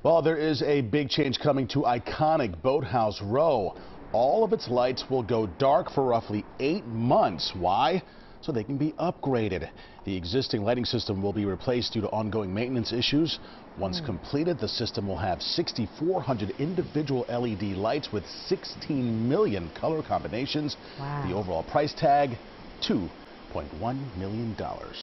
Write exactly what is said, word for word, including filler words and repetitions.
Well, there is a big change coming to iconic Boathouse Row. All of its lights will go dark for roughly eight months. Why? So they can be upgraded. The existing lighting system will be replaced due to ongoing maintenance issues. Once mm. completed, the system will have six thousand four hundred individual L E D lights with sixteen million color combinations. Wow. The overall price tag, two point one million dollars.